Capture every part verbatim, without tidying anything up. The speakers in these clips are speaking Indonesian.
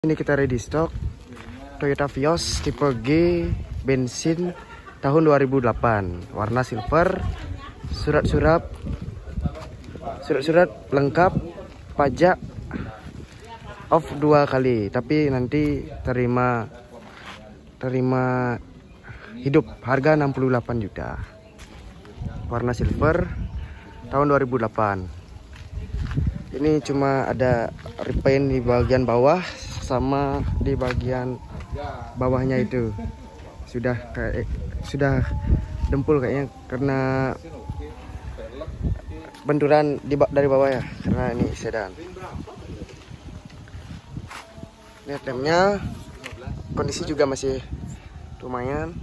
Ini kita ready stock Toyota Vios tipe G bensin tahun dua ribu delapan, warna silver, surat-surat surat-surat lengkap, pajak off dua kali, tapi nanti terima terima hidup, harga enam puluh delapan juta, warna silver tahun dua ribu delapan. Ini cuma ada repaint di bagian bawah sama di bagian bawahnya itu sudah kayak sudah dempul kayaknya karena benturan di dari bawah ya, karena ini sedan. Lihat remnya, kondisi juga masih lumayan.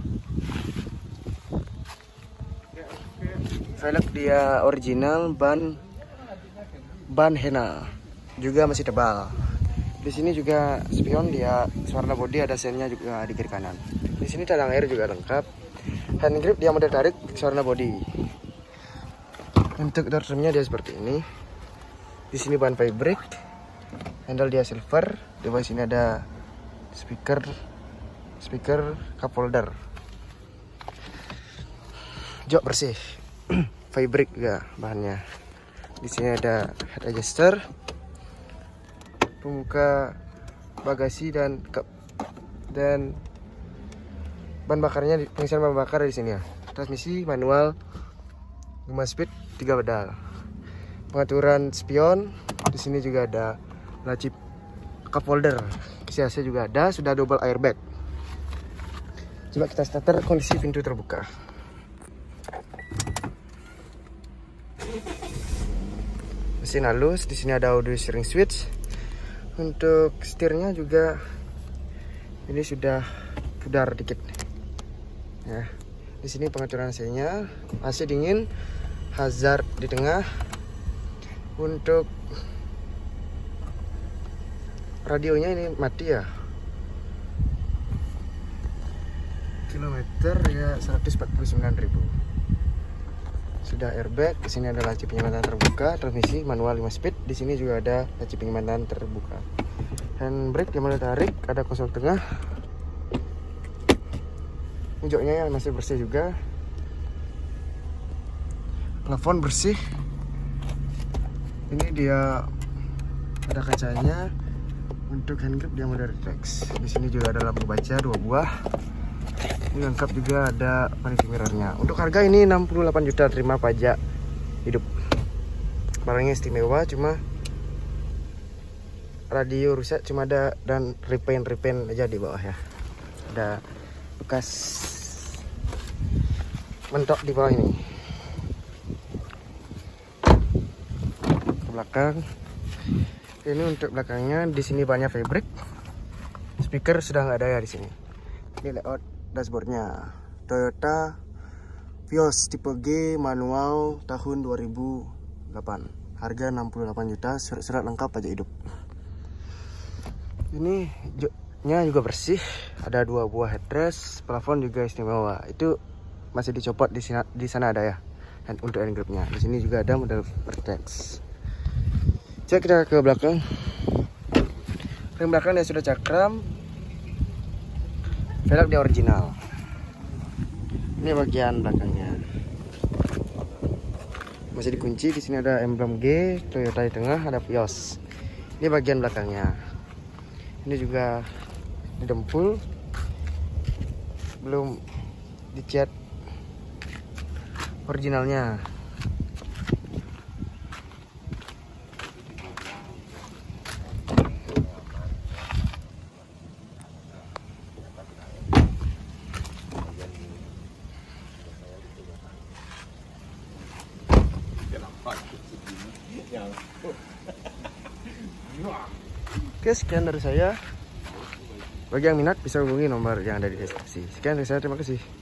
Velg dia original, ban ban Hena juga masih tebal. Di sini juga spion dia warna body, ada sennya juga di kiri kanan. Di sini tadang air juga lengkap. Hand grip dia model tarik warna body. Untuk door trimnya dia seperti ini. Di sini ban fabric. Handle dia silver. Di bawah sini ada speaker speaker cup holder. Jok bersih. Fabric juga bahannya. Di sini ada head adjuster, pembuka bagasi dan ke, dan ban bakarnya, pengisian ban bakar di sini ya. Transmisi manual lima speed tiga pedal. Pengaturan spion di sini juga ada laci cup holder. Isi A C juga ada, sudah double airbag. Coba kita starter, kondisi pintu terbuka. Mesin halus, di sini ada audio steering switch. Untuk setirnya juga ini sudah pudar dikit. Ya, di sini pengaturan A C-nya, A C dingin, hazard di tengah. Untuk radionya ini mati ya. Kilometer ya seratus empat puluh sembilan ribu. Sudah airbag, di sini ada laci penyimpanan terbuka, transmisi manual lima speed, di sini juga ada laci penyimpanan terbuka. Handbrake yang mulai tarik, ada konsol tengah. Joknya yang masih bersih juga. Plafon bersih. Ini dia ada kacanya. Untuk handgrip dia model reflex. Di sini juga ada lampu baca dua buah. Ini lengkap juga ada vanity mirrornya. Untuk harga ini enam puluh delapan juta, terima pajak hidup. Barangnya istimewa, cuma radio rusak cuma ada, dan repaint repaint aja di bawah ya. Ada bekas mentok di bawah ini. Ke belakang. Ini untuk belakangnya, di sini banyak fabric. Speaker sudah nggak ada ya di sini. Ini layout dashboardnya. Toyota Vios tipe G manual tahun dua ribu delapan. Harga enam puluh delapan juta, surat-surat lengkap, pajak hidup. Ini joknya juga bersih, ada dua buah headrest, plafon juga istimewa. Itu masih dicopot di sana, di sana ada ya. Dan untuk hand gripnya, di sini juga ada model Vertex. Cek kita ke belakang. Rem belakang dia sudah cakram. Velg dia original. Ini bagian belakangnya. Masih dikunci, di sini ada emblem G, Toyota di tengah, ada Vios. Ini bagian belakangnya. Ini juga didempul, belum dicat originalnya. Oke, sekian dari saya. Bagi yang minat bisa hubungi nomor yang ada di deskripsi. Sekian dari saya, terima kasih.